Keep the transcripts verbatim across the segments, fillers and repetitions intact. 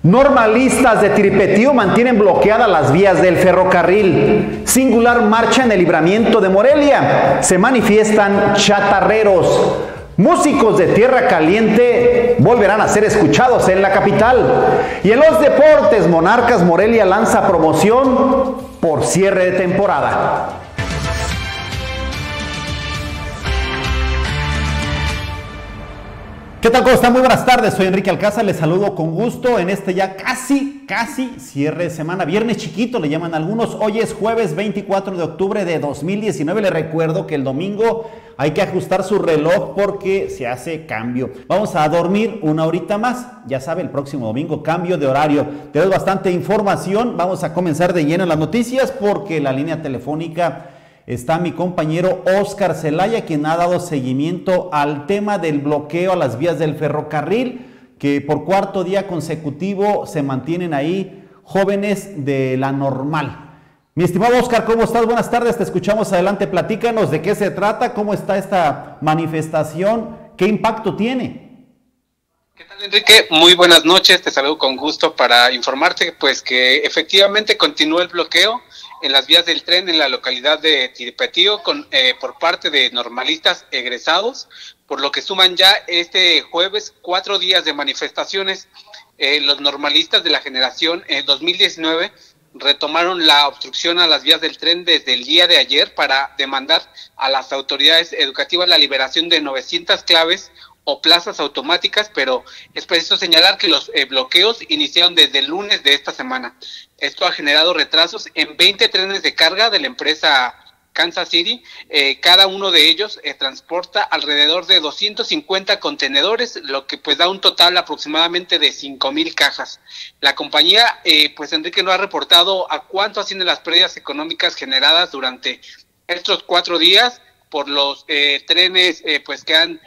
Normalistas de Tiripetío mantienen bloqueadas las vías del ferrocarril. Singular marcha en el libramiento de Morelia. Se manifiestan chatarreros. Músicos de Tierra Caliente volverán a ser escuchados en la capital. Y en los deportes, Monarcas Morelia lanza promoción por cierre de temporada. ¿Qué tal? ¿Cómo están? Muy buenas tardes, soy Enrique Alcázar, les saludo con gusto en este ya casi, casi cierre de semana, viernes chiquito le llaman algunos. Hoy es jueves veinticuatro de octubre de dos mil diecinueve, les recuerdo que el domingo hay que ajustar su reloj porque se hace cambio. Vamos a dormir una horita más, ya sabe, el próximo domingo cambio de horario. Tenemos bastante información, vamos a comenzar de lleno en las noticias porque la línea telefónica está mi compañero Óscar Zelaya, quien ha dado seguimiento al tema del bloqueo a las vías del ferrocarril, que por cuarto día consecutivo se mantienen ahí jóvenes de la normal. Mi estimado Óscar, ¿cómo estás? Buenas tardes, te escuchamos. Adelante, platícanos de qué se trata, cómo está esta manifestación, qué impacto tiene. ¿Qué tal, Enrique? Muy buenas noches, te saludo con gusto para informarte pues que efectivamente continúa el bloqueo en las vías del tren en la localidad de Tiripetío con, eh, por parte de normalistas egresados, por lo que suman ya este jueves cuatro días de manifestaciones. Eh, los normalistas de la generación eh, dos mil diecinueve retomaron la obstrucción a las vías del tren desde el día de ayer para demandar a las autoridades educativas la liberación de novecientas claves o plazas automáticas, pero es preciso señalar que los eh, bloqueos iniciaron desde el lunes de esta semana. Esto ha generado retrasos en veinte trenes de carga de la empresa Kansas City. Eh, cada uno de ellos eh, transporta alrededor de doscientos cincuenta contenedores, lo que pues da un total aproximadamente de cinco mil cajas. La compañía, eh, pues Enrique, no ha reportado a cuánto ascienden las pérdidas económicas generadas durante estos cuatro días por los eh, trenes eh, pues que han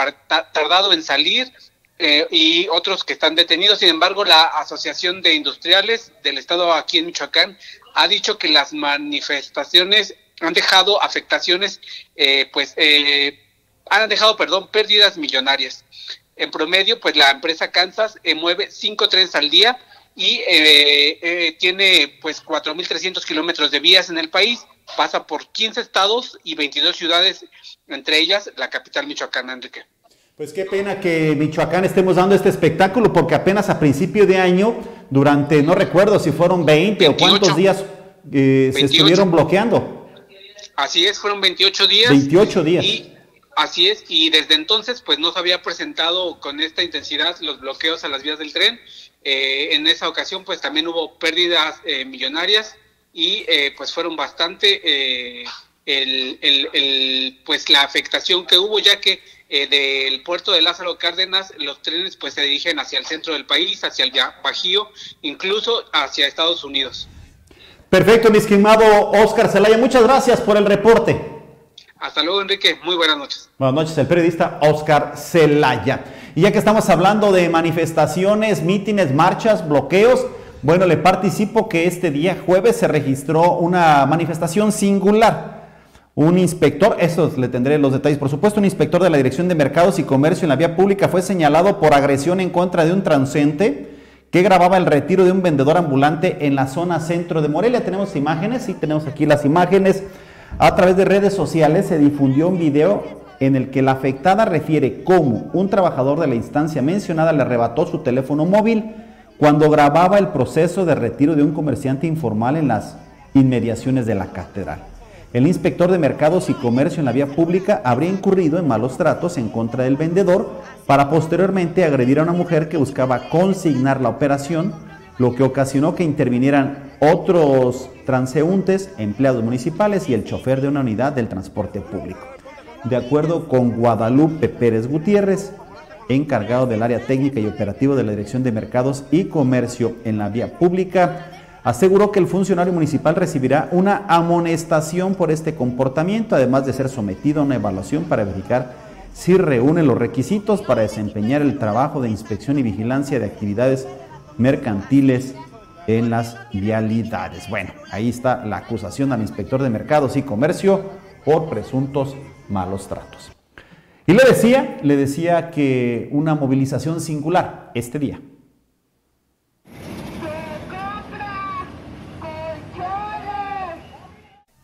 tardado en salir eh, y otros que están detenidos. Sin embargo, la Asociación de Industriales del Estado aquí en Michoacán ha dicho que las manifestaciones han dejado afectaciones, eh, pues eh, han dejado, perdón, pérdidas millonarias. En promedio, pues la empresa Kansas eh, mueve cinco trenes al día y eh, eh, tiene pues cuatro mil trescientos kilómetros de vías en el país, pasa por quince estados y veintidós ciudades, entre ellas la capital michoacana, Enrique. Pues qué pena que Michoacán estemos dando este espectáculo, porque apenas a principio de año, durante, no recuerdo si fueron veinte veintiocho, o cuántos días eh, se estuvieron bloqueando. Así es, fueron veintiocho días. veintiocho días. Y así es, y desde entonces pues no se había presentado con esta intensidad los bloqueos a las vías del tren. Eh, en esa ocasión pues también hubo pérdidas eh, millonarias y eh, pues fueron bastante eh, el, el, el, pues la afectación que hubo, ya que eh, del puerto de Lázaro Cárdenas los trenes pues se dirigen hacia el centro del país, hacia el Bajío, incluso hacia Estados Unidos. Perfecto, mi estimado Óscar Zelaya, muchas gracias por el reporte. Hasta luego, Enrique, muy buenas noches. Buenas noches, el periodista Óscar Zelaya. Y ya que estamos hablando de manifestaciones, mítines, marchas, bloqueos, bueno, le participo que este día jueves se registró una manifestación singular. Un inspector, eso le tendré los detalles, por supuesto, un inspector de la Dirección de Mercados y Comercio en la vía pública fue señalado por agresión en contra de un transeúnte que grababa el retiro de un vendedor ambulante en la zona centro de Morelia. Tenemos imágenes, sí, tenemos aquí las imágenes. A través de redes sociales se difundió un video en el que la afectada refiere cómo un trabajador de la instancia mencionada le arrebató su teléfono móvil cuando grababa el proceso de retiro de un comerciante informal en las inmediaciones de la catedral. El inspector de Mercados y Comercio en la vía pública habría incurrido en malos tratos en contra del vendedor para posteriormente agredir a una mujer que buscaba consignar la operación, lo que ocasionó que intervinieran otros transeúntes, empleados municipales y el chofer de una unidad del transporte público. De acuerdo con Guadalupe Pérez Gutiérrez, encargado del área técnica y operativo de la Dirección de Mercados y Comercio en la vía pública, aseguró que el funcionario municipal recibirá una amonestación por este comportamiento, además de ser sometido a una evaluación para verificar si reúne los requisitos para desempeñar el trabajo de inspección y vigilancia de actividades mercantiles en las vialidades. Bueno, ahí está la acusación al inspector de Mercados y Comercio por presuntos malos tratos. Y le decía, le decía que una movilización singular este día.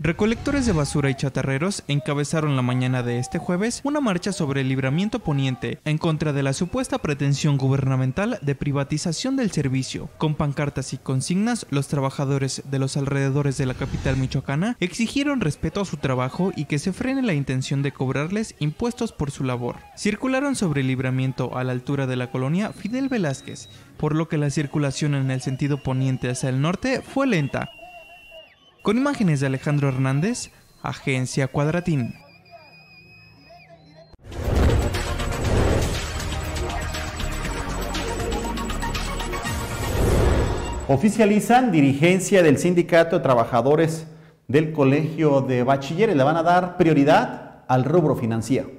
Recolectores de basura y chatarreros encabezaron la mañana de este jueves una marcha sobre el libramiento poniente en contra de la supuesta pretensión gubernamental de privatización del servicio. Con pancartas y consignas, los trabajadores de los alrededores de la capital michoacana exigieron respeto a su trabajo y que se frene la intención de cobrarles impuestos por su labor. Circularon sobre el libramiento a la altura de la colonia Fidel Velázquez, por lo que la circulación en el sentido poniente hacia el norte fue lenta. Con imágenes de Alejandro Hernández, Agencia Cuadratín. Oficializan dirigencia del Sindicato de Trabajadores del Colegio de Bachilleres. Le van a dar prioridad al rubro financiero.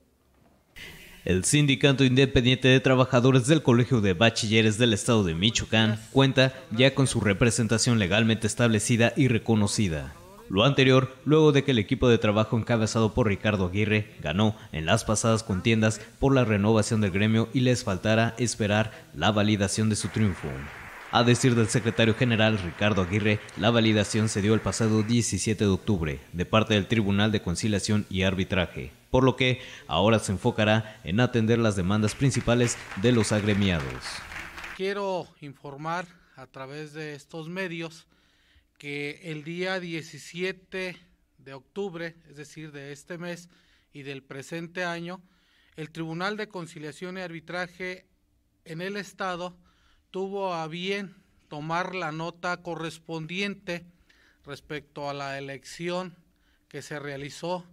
El Sindicato Independiente de Trabajadores del Colegio de Bachilleres del Estado de Michoacán cuenta ya con su representación legalmente establecida y reconocida. Lo anterior, luego de que el equipo de trabajo encabezado por Ricardo Aguirre ganó en las pasadas contiendas por la renovación del gremio y les faltara esperar la validación de su triunfo. A decir del secretario general Ricardo Aguirre, la validación se dio el pasado diecisiete de octubre de parte del Tribunal de Conciliación y Arbitraje, por lo que ahora se enfocará en atender las demandas principales de los agremiados. Quiero informar a través de estos medios que el día diecisiete de octubre, es decir, de este mes y del presente año, el Tribunal de Conciliación y Arbitraje en el Estado tuvo a bien tomar la nota correspondiente respecto a la elección que se realizó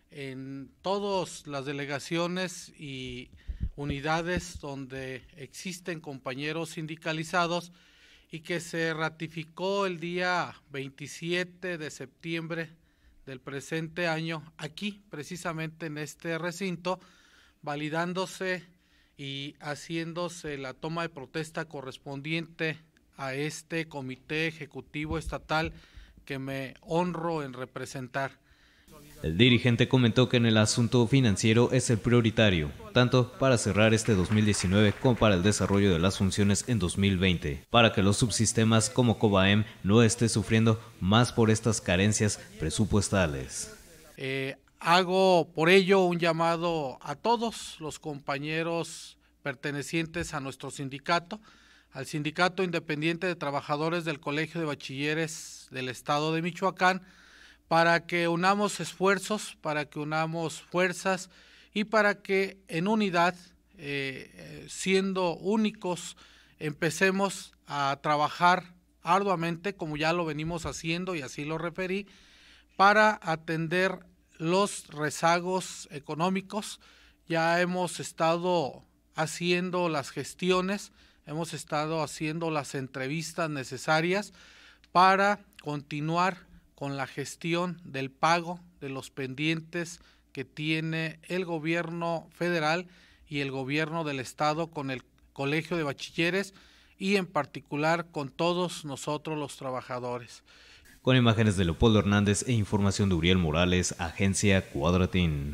en todas las delegaciones y unidades donde existen compañeros sindicalizados y que se ratificó el día veintisiete de septiembre del presente año, aquí precisamente en este recinto, validándose y haciéndose la toma de protesta correspondiente a este comité ejecutivo estatal que me honro en representar. El dirigente comentó que en el asunto financiero es el prioritario, tanto para cerrar este dos mil diecinueve como para el desarrollo de las funciones en dos mil veinte, para que los subsistemas como Cobaem no esté sufriendo más por estas carencias presupuestales. Eh, Hago por ello un llamado a todos los compañeros pertenecientes a nuestro sindicato, al Sindicato Independiente de Trabajadores del Colegio de Bachilleres del Estado de Michoacán, para que unamos esfuerzos, para que unamos fuerzas y para que en unidad, eh, siendo únicos, empecemos a trabajar arduamente, como ya lo venimos haciendo y así lo referí, para atender los rezagos económicos. Ya hemos estado haciendo las gestiones, hemos estado haciendo las entrevistas necesarias para continuar con la gestión del pago de los pendientes que tiene el gobierno federal y el gobierno del estado con el Colegio de Bachilleres y en particular con todos nosotros los trabajadores. Con imágenes de Leopoldo Hernández e información de Uriel Morales, Agencia Cuadratín.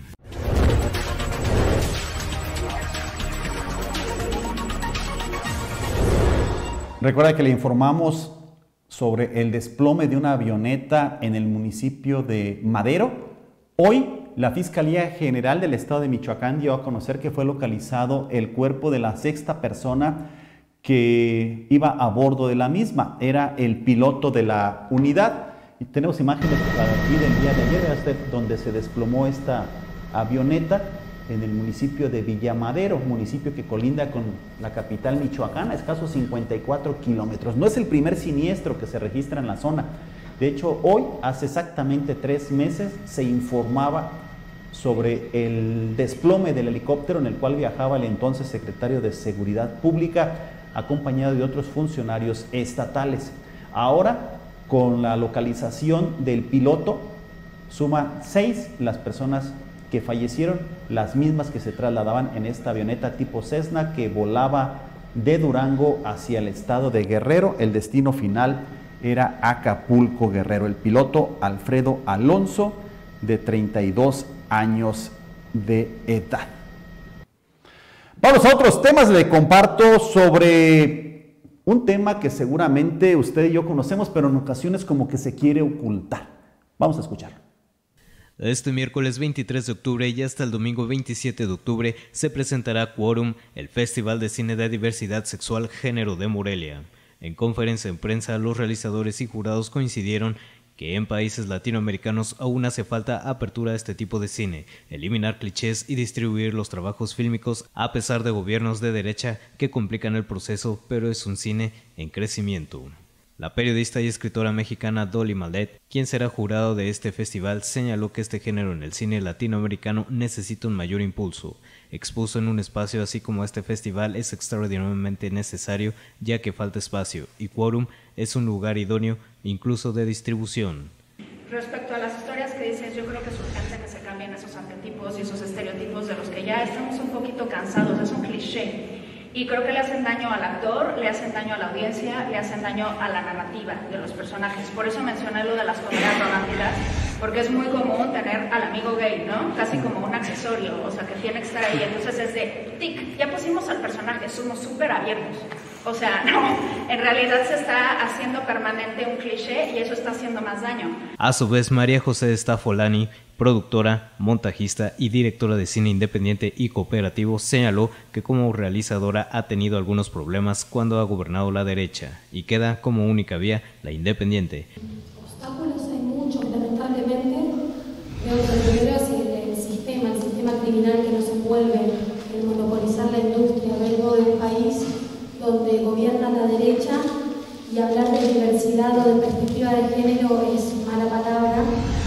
Recuerda que le informamos sobre el desplome de una avioneta en el municipio de Madero. Hoy, la Fiscalía General del Estado de Michoacán dio a conocer que fue localizado el cuerpo de la sexta persona que iba a bordo de la misma. Era el piloto de la unidad. Y tenemos imágenes aquí del día de ayer, donde se desplomó esta avioneta en el municipio de Villamadero, municipio que colinda con la capital michoacana, escasos cincuenta y cuatro kilómetros. No es el primer siniestro que se registra en la zona. De hecho, hoy, hace exactamente tres meses, se informaba sobre el desplome del helicóptero en el cual viajaba el entonces secretario de Seguridad Pública, acompañado de otros funcionarios estatales. Ahora, con la localización del piloto, suman seis las personas que fallecieron, las mismas que se trasladaban en esta avioneta tipo Cessna que volaba de Durango hacia el estado de Guerrero. El destino final era Acapulco, Guerrero. El piloto Alfredo Alonso, de treinta y dos años de edad. Vamos a otros temas. Le comparto sobre un tema que seguramente usted y yo conocemos, pero en ocasiones como que se quiere ocultar. Vamos a escuchar. Este miércoles veintitrés de octubre y hasta el domingo veintisiete de octubre se presentará Quórum, el Festival de Cine de Diversidad Sexual Género de Morelia. En conferencia en prensa, los realizadores y jurados coincidieron que en países latinoamericanos aún hace falta apertura a este tipo de cine, eliminar clichés y distribuir los trabajos fílmicos a pesar de gobiernos de derecha que complican el proceso, pero es un cine en crecimiento. La periodista y escritora mexicana Dolly Mallet, quien será jurado de este festival, señaló que este género en el cine latinoamericano necesita un mayor impulso. Expuso en un espacio así como este festival es extraordinariamente necesario ya que falta espacio y Quórum es un lugar idóneo incluso de distribución. Respecto a las historias que dices, yo creo que es urgente que se cambien esos arquetipos y esos estereotipos de los que ya estamos un poquito cansados, es un cliché. Y creo que le hacen daño al actor, le hacen daño a la audiencia, le hacen daño a la narrativa de los personajes. Por eso mencioné lo de las comedias románticas, porque es muy común tener al amigo gay, ¿no? Casi como un accesorio, o sea, que tiene que estar ahí. Entonces es de, tic, ya pusimos al personaje, somos súper abiertos. O sea, no, en realidad se está haciendo permanente un cliché y eso está haciendo más daño. A su vez, María José Stafolani, productora, montajista y directora de cine independiente y cooperativo, señaló que como realizadora ha tenido algunos problemas cuando ha gobernado la derecha y queda como única vía la independiente. Obstáculos hay muchos, lamentablemente. Veo que primero es el, el sistema, el sistema criminal que nos envuelve, el monopolizar la industria. Vengo de un país donde gobierna la derecha y hablar de diversidad o de perspectiva de género es mala palabra.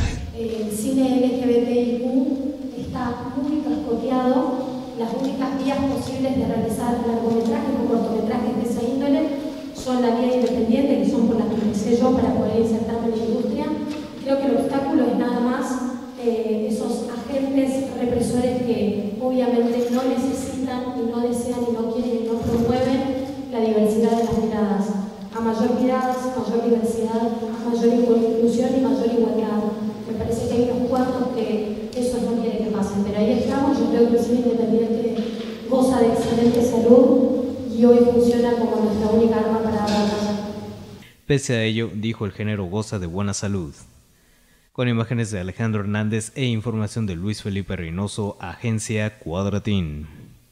El cine L G B T I Q está muy cascoteado. Las únicas vías posibles de realizar largometrajes o cortometrajes de esa índole son la vía independiente, que son por las que empecé yo para poder insertarme en la industria. Creo que el obstáculo es nada más eh, esos agentes represores que obviamente no necesitan y no desean y no quieren y no promueven la diversidad de las miradas. A mayor miradas, mayor diversidad, mayor inclusión y mayor igualdad. Me parece que hay unos cuantos que eso no quiere que pasen, pero ahí estamos. Yo creo que el cine independiente goza de excelente salud y hoy funciona como nuestra única arma para dar batalla. Pese a ello, dijo, el género goza de buena salud. Con imágenes de Alejandro Hernández e información de Luis Felipe Reynoso, Agencia Cuadratín.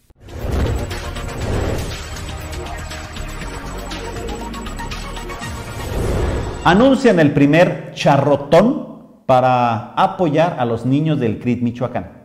Anuncian el primer charrotón para apoyar a los niños del C R I T Michoacán.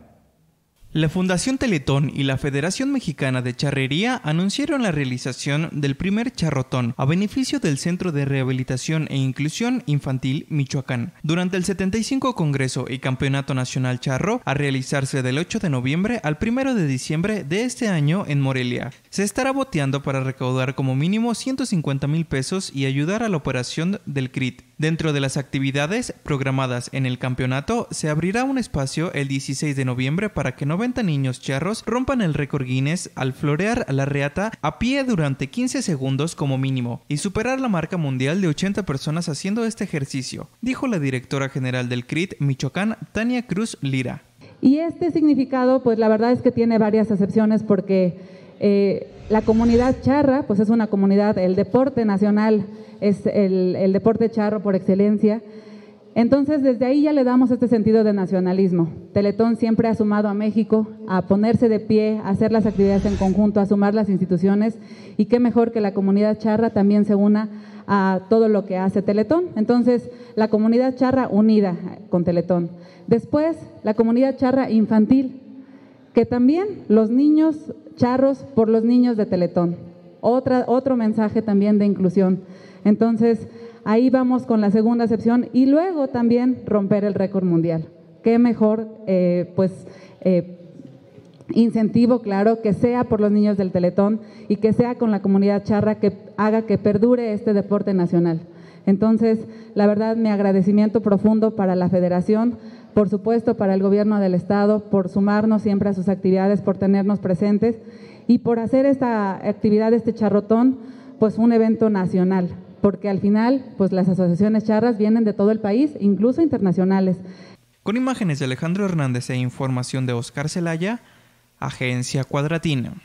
La Fundación Teletón y la Federación Mexicana de Charrería anunciaron la realización del primer charrotón a beneficio del Centro de Rehabilitación e Inclusión Infantil Michoacán durante el setenta y cinco Congreso y Campeonato Nacional Charro a realizarse del ocho de noviembre al primero de diciembre de este año en Morelia. Se estará boteando para recaudar como mínimo ciento cincuenta mil pesos y ayudar a la operación del C R I T. Dentro de las actividades programadas en el campeonato, se abrirá un espacio el dieciséis de noviembre para que noventa niños charros rompan el récord Guinness al florear la reata a pie durante quince segundos como mínimo y superar la marca mundial de ochenta personas haciendo este ejercicio, dijo la directora general del C R I T Michoacán, Tania Cruz Lira. Y este significado, pues la verdad es que tiene varias acepciones porque eh, la comunidad charra, pues es una comunidad, el deporte nacional es el, el deporte charro por excelencia. Entonces, desde ahí ya le damos este sentido de nacionalismo. Teletón siempre ha sumado a México a ponerse de pie, a hacer las actividades en conjunto, a sumar las instituciones, y qué mejor que la comunidad charra también se una a todo lo que hace Teletón. Entonces, la comunidad charra unida con Teletón. Después, la comunidad charra infantil, que también los niños charros por los niños de Teletón. Otra, otro mensaje también de inclusión. Entonces, ahí vamos con la segunda acepción y luego también romper el récord mundial. Qué mejor, eh, pues, eh, incentivo, claro, que sea por los niños del Teletón y que sea con la comunidad charra que haga que perdure este deporte nacional. Entonces, la verdad, mi agradecimiento profundo para la Federación, por supuesto para el Gobierno del Estado, por sumarnos siempre a sus actividades, por tenernos presentes y por hacer esta actividad, este charrotón, pues un evento nacional. Porque al final, pues las asociaciones charras vienen de todo el país, incluso internacionales. Con imágenes de Alejandro Hernández e información de Oscar Celaya, Agencia Cuadratina.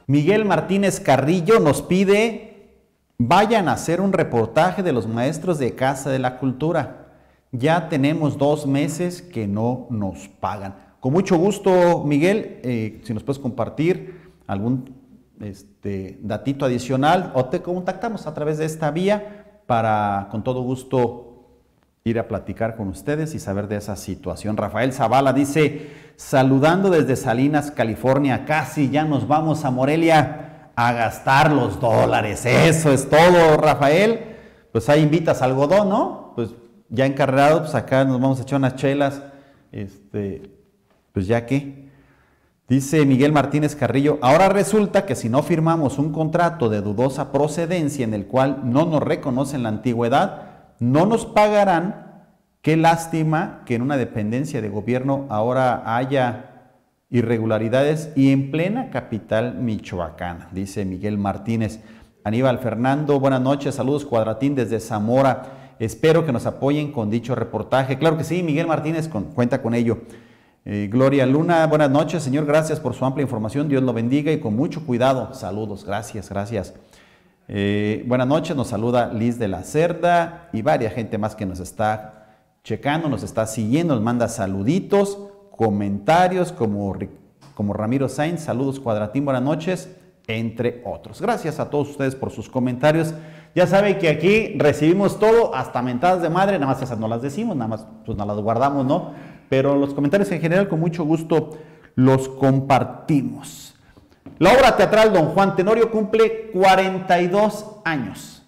Miguel Martínez Carrillo nos pide, vayan a hacer un reportaje de los maestros de Casa de la Cultura. Ya tenemos dos meses que no nos pagan. Con mucho gusto, Miguel, eh, si nos puedes compartir algún este, datito adicional o te contactamos a través de esta vía para, con todo gusto, ir a platicar con ustedes y saber de esa situación. Rafael Zavala dice, saludando desde Salinas, California, casi ya nos vamos a Morelia a gastar los dólares. Eso es todo, Rafael. Pues ahí invitas algodón, ¿no? Pues ya encarregado, pues acá nos vamos a echar unas chelas. Este, pues ya que. Dice Miguel Martínez Carrillo, ahora resulta que si no firmamos un contrato de dudosa procedencia en el cual no nos reconocen la antigüedad, no nos pagarán. Qué lástima que en una dependencia de gobierno ahora haya irregularidades y en plena capital michoacana, dice Miguel Martínez. Aníbal Fernando, buenas noches, saludos Cuadratín desde Zamora. Espero que nos apoyen con dicho reportaje. Claro que sí, Miguel Martínez con, cuenta con ello. Eh, Gloria Luna, buenas noches, señor, gracias por su amplia información, Dios lo bendiga y con mucho cuidado. Saludos, gracias, gracias. Eh, buenas noches, nos saluda Liz de la Cerda y varias gente más que nos está checando, nos está siguiendo, nos manda saluditos, comentarios como, como Ramiro Sainz, saludos Cuadratín, buenas noches, entre otros. Gracias a todos ustedes por sus comentarios. Ya saben que aquí recibimos todo, hasta mentadas de madre, nada más esas no las decimos, nada más pues no las guardamos, ¿no? Pero los comentarios en general con mucho gusto los compartimos. La obra teatral Don Juan Tenorio cumple cuarenta y dos años.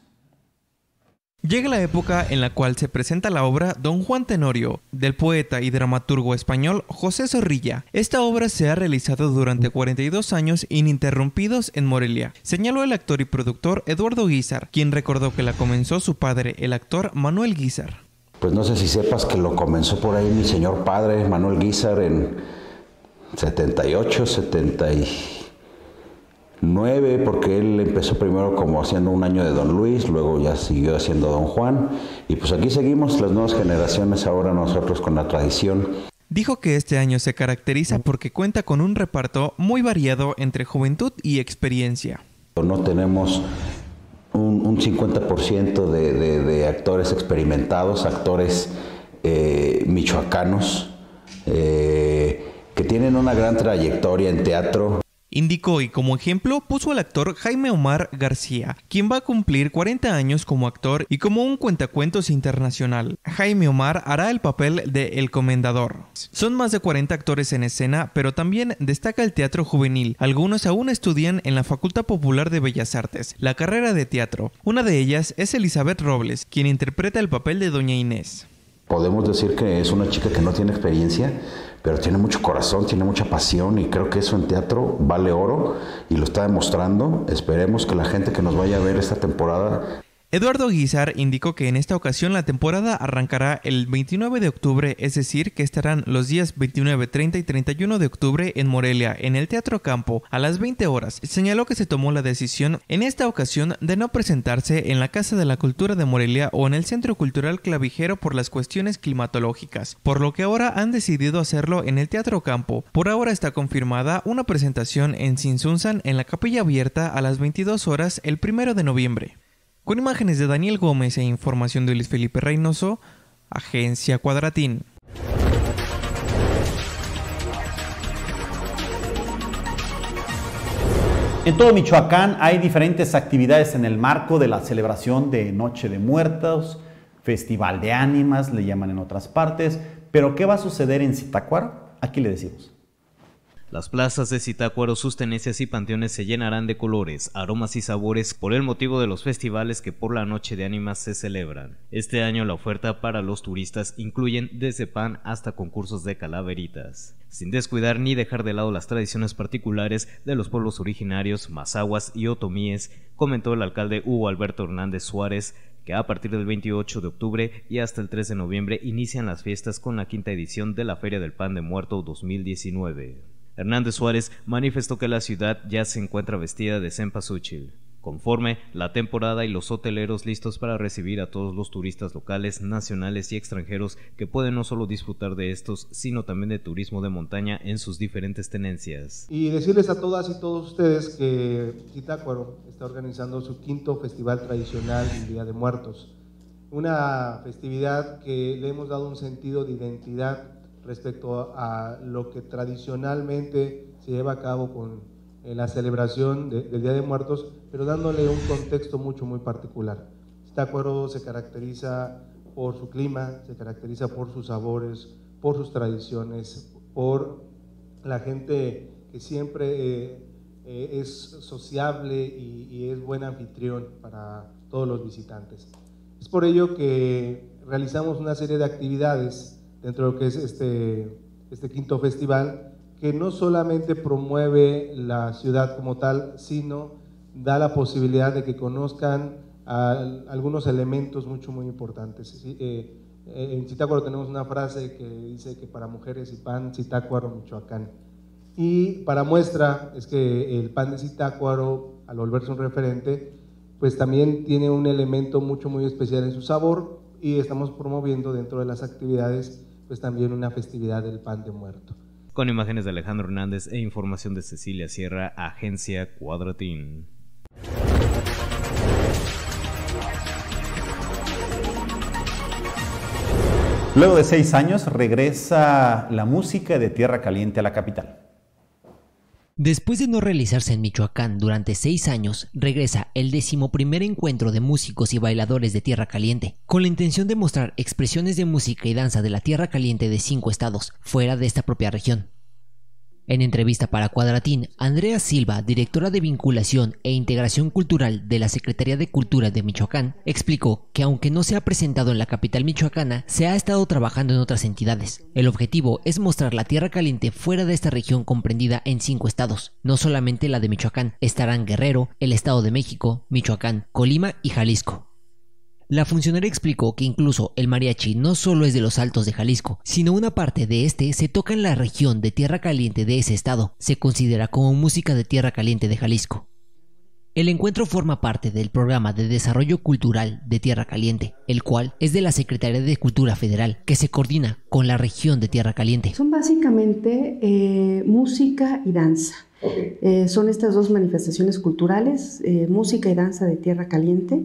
Llega la época en la cual se presenta la obra Don Juan Tenorio, del poeta y dramaturgo español José Zorrilla. Esta obra se ha realizado durante cuarenta y dos años ininterrumpidos en Morelia, señaló el actor y productor Eduardo Guízar, quien recordó que la comenzó su padre, el actor Manuel Guízar. Pues no sé si sepas que lo comenzó por ahí mi señor padre, Manuel Guízar, en setenta y ocho, setenta y nueve, porque él empezó primero como haciendo un año de Don Luis, luego ya siguió haciendo Don Juan, y pues aquí seguimos las nuevas generaciones ahora nosotros con la tradición. Dijo que este año se caracteriza porque cuenta con un reparto muy variado entre juventud y experiencia. No tenemos un, un cincuenta por ciento de, de, de actores experimentados, actores eh, michoacanos, eh, que tienen una gran trayectoria en teatro. Indicó y como ejemplo puso al actor Jaime Omar García, quien va a cumplir cuarenta años como actor y como un cuentacuentos internacional. Jaime Omar hará el papel de El Comendador. Son más de cuarenta actores en escena, pero también destaca el teatro juvenil. Algunos aún estudian en la Facultad Popular de Bellas Artes, la carrera de teatro. Una de ellas es Elizabeth Robles, quien interpreta el papel de Doña Inés. Podemos decir que es una chica que no tiene experiencia, pero tiene mucho corazón, tiene mucha pasión y creo que eso en teatro vale oro y lo está demostrando. Esperemos que la gente que nos vaya a ver esta temporada. Eduardo Guízar indicó que en esta ocasión la temporada arrancará el veintinueve de octubre, es decir, que estarán los días veintinueve, treinta y treinta y uno de octubre en Morelia, en el Teatro Campo, a las veinte horas. Señaló que se tomó la decisión en esta ocasión de no presentarse en la Casa de la Cultura de Morelia o en el Centro Cultural Clavijero por las cuestiones climatológicas, por lo que ahora han decidido hacerlo en el Teatro Campo. Por ahora está confirmada una presentación en Sinsunzan en la Capilla Abierta a las veintidós horas el primero de noviembre. Con imágenes de Daniel Gómez e información de Luis Felipe Reynoso, Agencia Cuadratín. En todo Michoacán hay diferentes actividades en el marco de la celebración de Noche de Muertos, Festival de Ánimas, le llaman en otras partes. Pero ¿qué va a suceder en Zitácuaro? Aquí le decimos. Las plazas de Zitácuaro, sus tenencias y panteones se llenarán de colores, aromas y sabores por el motivo de los festivales que por la Noche de Ánimas se celebran. Este año la oferta para los turistas incluyen desde pan hasta concursos de calaveritas, sin descuidar ni dejar de lado las tradiciones particulares de los pueblos originarios, mazahuas y otomíes, comentó el alcalde Hugo Alberto Hernández Suárez, que a partir del veintiocho de octubre y hasta el tres de noviembre inician las fiestas con la quinta edición de la Feria del Pan de Muerto dos mil diecinueve. Hernández Suárez manifestó que la ciudad ya se encuentra vestida de cempasúchil. conforme la temporada y los hoteleros listos para recibir a todos los turistas locales, nacionales y extranjeros que pueden no solo disfrutar de estos, sino también de turismo de montaña en sus diferentes tenencias. Y decirles a todas y todos ustedes que Zitácuaro está organizando su quinto festival tradicional el Día de Muertos, una festividad que le hemos dado un sentido de identidad respecto a lo que tradicionalmente se lleva a cabo con en la celebración de, del Día de Muertos, pero dándole un contexto mucho muy particular. Zitácuaro se caracteriza por su clima, se caracteriza por sus sabores, por sus tradiciones, por la gente que siempre eh, eh, es sociable y, y es buen anfitrión para todos los visitantes. Es por ello que realizamos una serie de actividades dentro de lo que es este, este quinto festival, que no solamente promueve la ciudad como tal, sino da la posibilidad de que conozcan a, algunos elementos mucho muy importantes. ¿Sí? Eh, en Zitácuaro tenemos una frase que dice que para mujeres y pan, Zitácuaro, Michoacán. Y para muestra es que el pan de Zitácuaro, al volverse un referente, pues también tiene un elemento mucho muy especial en su sabor, y estamos promoviendo dentro de las actividades pues también una festividad del pan de muerto. Con imágenes de Alejandro Hernández e información de Cecilia Sierra, Agencia Cuadratín. Luego de seis años regresa la música de Tierra Caliente a la capital. Después de no realizarse en Michoacán durante seis años, regresa el decimoprimer encuentro de músicos y bailadores de Tierra Caliente, con la intención de mostrar expresiones de música y danza de la Tierra Caliente de cinco estados, fuera de esta propia región. En entrevista para Cuadratín, Andrea Silva, directora de Vinculación e Integración Cultural de la Secretaría de Cultura de Michoacán, explicó que aunque no se ha presentado en la capital michoacana, se ha estado trabajando en otras entidades. El objetivo es mostrar la Tierra Caliente fuera de esta región comprendida en cinco estados, no solamente la de Michoacán. Estarán Guerrero, el Estado de México, Michoacán, Colima y Jalisco. La funcionaria explicó que incluso el mariachi no solo es de los Altos de Jalisco, sino una parte de este se toca en la región de Tierra Caliente de ese estado. Se considera como música de Tierra Caliente de Jalisco. El encuentro forma parte del Programa de Desarrollo Cultural de Tierra Caliente, el cual es de la Secretaría de Cultura Federal, que se coordina con la región de Tierra Caliente. Son básicamente eh, música y danza. Okay. Eh, son estas dos manifestaciones culturales, eh, música y danza de Tierra Caliente.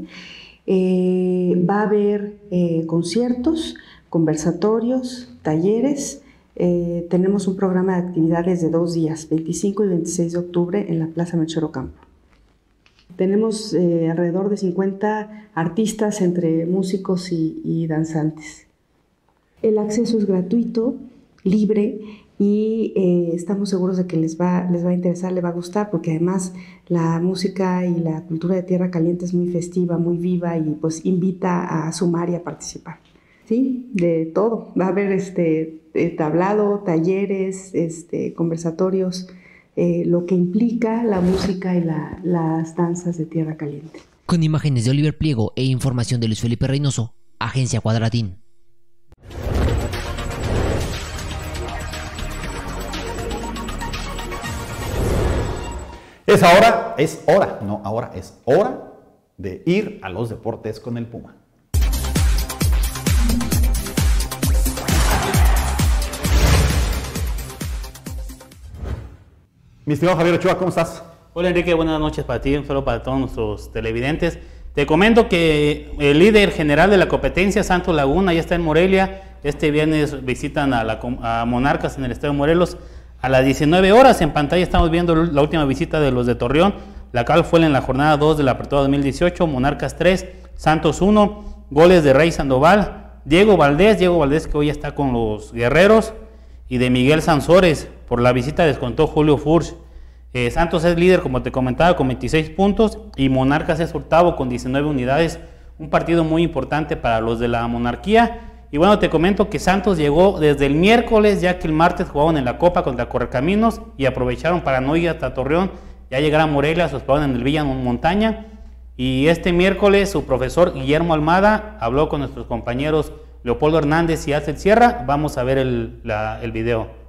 Eh, va a haber eh, conciertos, conversatorios, talleres. Eh, tenemos un programa de actividades de dos días, veinticinco y veintiséis de octubre, en la Plaza Melchor Ocampo. Tenemos eh, alrededor de cincuenta artistas entre músicos y, y danzantes. El acceso es gratuito, libre, y eh, estamos seguros de que les va, les va a interesar, les va a gustar, porque además la música y la cultura de Tierra Caliente es muy festiva, muy viva, y pues invita a sumar y a participar. Sí, de todo. Va a haber este, tablado, talleres, este, conversatorios, eh, lo que implica la música y la, las danzas de Tierra Caliente. Con imágenes de Oliver Pliego e información de Luis Felipe Reynoso, Agencia Cuadratín. Es ahora, es hora, no ahora, es hora de ir a los deportes con el Puma. Mi estimado Javier Ochoa, ¿cómo estás? Hola Enrique, buenas noches para ti, un saludo para todos nuestros televidentes. Te comento que el líder general de la competencia, Santos Laguna, ya está en Morelia. Este viernes visitan a, la, a Monarcas en el estado de Morelos. A las diecinueve horas en pantalla estamos viendo la última visita de los de Torreón, la cual fue en la jornada dos de la Apertura dos mil dieciocho, Monarcas tres, Santos uno, goles de Rey Sandoval, Diego Valdés, Diego Valdés que hoy está con los Guerreros, y de Miguel Sansores. Por la visita descontó Julio Furch. Eh, Santos es líder, como te comentaba, con veintiséis puntos, y Monarcas es octavo con diecinueve unidades, un partido muy importante para los de la monarquía. Y bueno, te comento que Santos llegó desde el miércoles, ya que el martes jugaban en la Copa contra Correcaminos y aprovecharon para no ir hasta Torreón, ya llegar a Morelia, se hospedaron en el Villa Montaña. Y este miércoles su profesor Guillermo Almada habló con nuestros compañeros Leopoldo Hernández y Axel Sierra. Vamos a ver el, la, el video.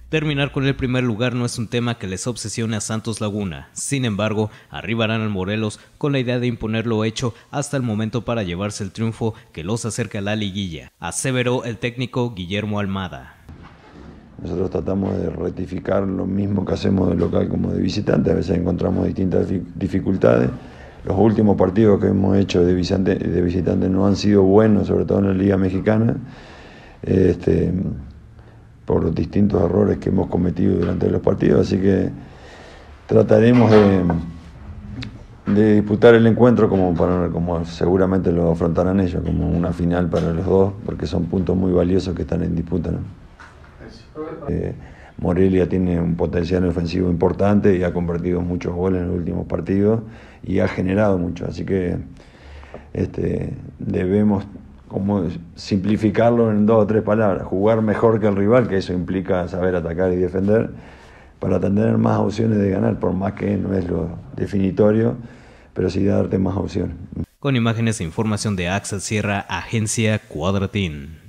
Terminar con el primer lugar no es un tema que les obsesione a Santos Laguna. Sin embargo, arribarán al Morelos con la idea de imponer lo hecho hasta el momento para llevarse el triunfo que los acerca a la liguilla, aseveró el técnico Guillermo Almada. Nosotros tratamos de rectificar lo mismo que hacemos de local como de visitante. A veces encontramos distintas dificultades. Los últimos partidos que hemos hecho de visitante, de visitante no han sido buenos, sobre todo en la Liga Mexicana. Este, por los distintos errores que hemos cometido durante los partidos, así que trataremos de, de disputar el encuentro como, para, como seguramente lo afrontarán ellos, como una final para los dos, porque son puntos muy valiosos que están en disputa, ¿no? Eh, Morelia tiene un potencial ofensivo importante y ha convertido muchos goles en los últimos partidos y ha generado mucho, así que este, debemos como simplificarlo en dos o tres palabras: jugar mejor que el rival, que eso implica saber atacar y defender, para tener más opciones de ganar, por más que no es lo definitorio, pero sí darte más opciones. Con imágenes e información de Axel Sierra, Agencia Cuadratín.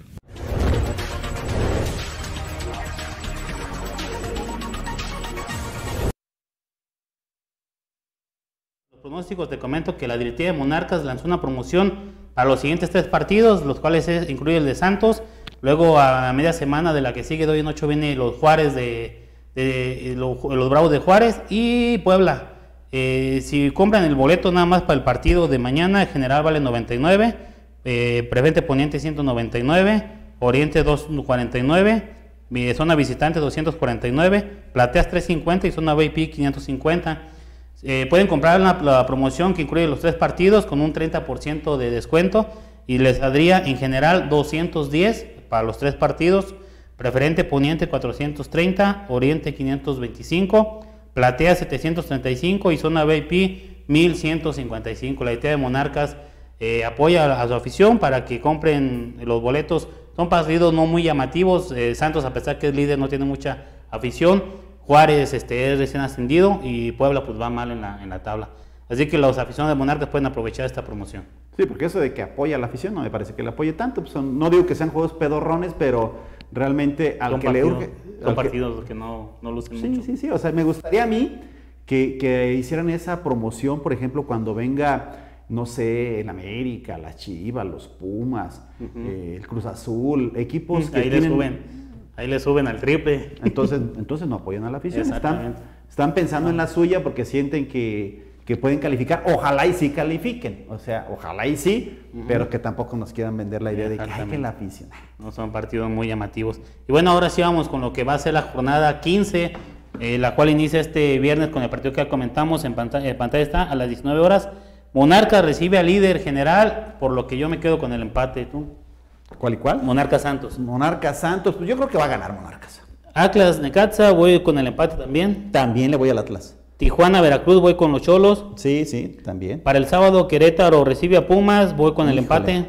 Los pronósticos, te comento que la directiva de Monarcas lanzó una promoción para los siguientes tres partidos, los cuales es, incluye el de Santos. Luego a media semana de la que sigue, de hoy en ocho, viene los Juárez de, de, de los, los Bravos de Juárez y Puebla. Eh, si compran el boleto nada más para el partido de mañana, el general vale noventa y nueve, eh, Prevente Poniente ciento noventa y nueve, Oriente doscientos cuarenta y nueve, zona visitante doscientos cuarenta y nueve, Plateas trescientos cincuenta y zona V I P quinientos cincuenta. Eh, pueden comprar la, la promoción que incluye los tres partidos con un treinta por ciento de descuento y les saldría en general doscientos diez para los tres partidos, Preferente Poniente cuatrocientos treinta, Oriente quinientos veinticinco, Platea setecientos treinta y cinco y zona V I P mil ciento cincuenta y cinco. La idea de Monarcas eh, apoya a su afición para que compren los boletos. Son partidos no muy llamativos. eh, Santos, a pesar que es líder, no tiene mucha afición. Juárez este, es recién ascendido y Puebla pues va mal en la, en la tabla. Así que los aficionados de Monarcas pueden aprovechar esta promoción. Sí, porque eso de que apoya a la afición no me parece que le apoye tanto. Pues son, no digo que sean juegos pedorrones, pero realmente al son que partidos, le urge... Son partidos que, que no, no lucen sí, mucho. Sí, sí, o sea, me gustaría a mí que, que hicieran esa promoción, por ejemplo, cuando venga, no sé, el América, las Chivas, los Pumas, uh-huh. eh, el Cruz Azul, equipos uh, que ahí tienen... le suben. Ahí le suben al triple. Entonces, entonces no apoyan a la afición. Están, están pensando en la suya porque sienten que, que pueden calificar. Ojalá y sí califiquen. O sea, ojalá y sí, uh-huh. pero que tampoco nos quieran vender la idea de que hay que la afición. No son partidos muy llamativos. Y bueno, ahora sí vamos con lo que va a ser la jornada quince, eh, la cual inicia este viernes con el partido que ya comentamos. En pantalla, en pantalla está a las diecinueve horas. Monarca recibe al líder general, por lo que yo me quedo con el empate. ¿Tú? ¿Cuál y cuál? Monarca Santos. Monarca Santos, pues yo creo que va a ganar Monarcas. Atlas Necaxa, voy con el empate también. También le voy al Atlas. Tijuana Veracruz, voy con los Cholos. Sí, sí, también. Para el sábado Querétaro recibe a Pumas, voy con Híjole. el empate.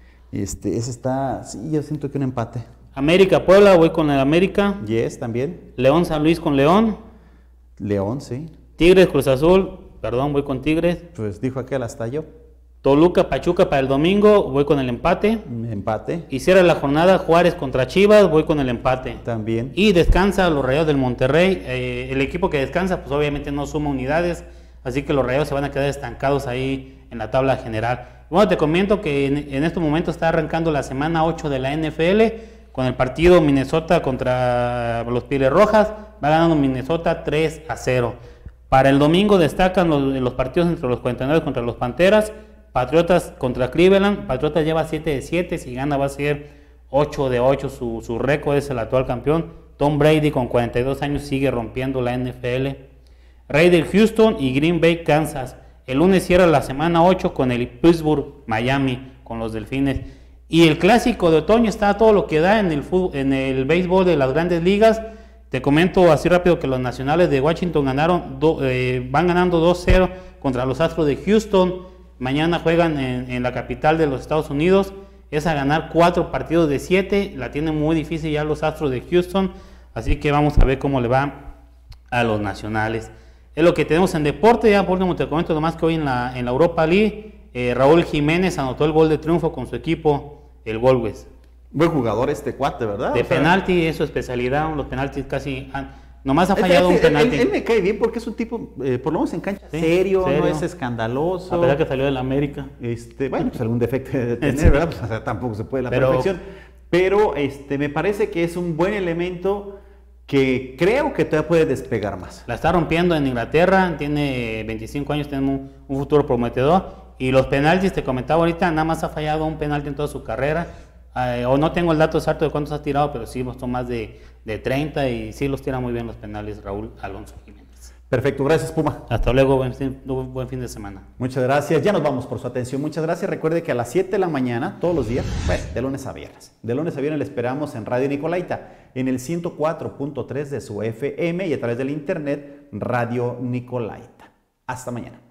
Este, ese está, sí, yo siento que un empate. América Puebla, voy con el América. Yes, también. León San Luis con León. León, sí. Tigres Cruz Azul, perdón, voy con Tigres. Pues dijo aquel hasta yo. Toluca, Pachuca para el domingo, voy con el empate. Empate. Y cierra la jornada Juárez contra Chivas, voy con el empate. También. Y descansa los Rayados del Monterrey. Eh, el equipo que descansa, pues obviamente no suma unidades, así que los Rayados se van a quedar estancados ahí en la tabla general. Bueno, te comento que en, en este momento está arrancando la semana ocho de la N F L con el partido Minnesota contra los Pieles Rojas. Va ganando Minnesota tres a cero. Para el domingo destacan los, los partidos entre los cuarenta y nueve contra los Panteras. Patriotas contra Cleveland, Patriotas lleva siete de siete, si gana va a ser ocho de ocho, su, su récord es el actual campeón. Tom Brady con cuarenta y dos años sigue rompiendo la N F L. Raiders Houston y Green Bay Kansas. El lunes cierra la semana ocho con el Pittsburgh Miami, con los Delfines. Y el clásico de otoño está todo lo que da en el, fútbol, en el béisbol de las grandes ligas. Te comento así rápido que los Nacionales de Washington ganaron do, eh, van ganando dos cero contra los Astros de Houston. Mañana juegan en, en la capital de los Estados Unidos. Es a ganar cuatro partidos de siete. La tienen muy difícil ya los Astros de Houston. Así que vamos a ver cómo le va a los Nacionales. Es lo que tenemos en deporte. Ya por último te comento nomás que hoy en la, en la Europa League, eh, Raúl Jiménez anotó el gol de triunfo con su equipo, el Wolves. Buen jugador este cuate, ¿verdad? De o sea, penalti es su especialidad, los penaltis casi... Han, nomás ha fallado él, un penalti. Él, él me cae bien porque es un tipo, eh, por lo menos en cancha, sí, serio, serio, no es escandaloso. A pesar que salió de la América. Este, bueno, pues algún defecto de tener, sí. ¿verdad? Pues, o sea, tampoco se puede la Pero, perfección. Pero este, me parece que es un buen elemento que creo que todavía puede despegar más. La está rompiendo en Inglaterra, tiene veinticinco años, tiene un, un futuro prometedor. Y los penaltis, te comentaba ahorita, nada más ha fallado un penalti en toda su carrera. Eh, o no tengo el dato exacto de cuántos ha tirado, pero sí, son más de, de treinta y sí los tira muy bien los penales Raúl Alonso Jiménez. Perfecto, gracias Puma. Hasta luego, buen fin, buen fin de semana. Muchas gracias, ya nos vamos por su atención, muchas gracias. Recuerde que a las siete de la mañana, todos los días, bueno, de lunes a viernes, de lunes a viernes le esperamos en Radio Nicolaita, en el ciento cuatro punto tres de su F M y a través del internet Radio Nicolaita. Hasta mañana.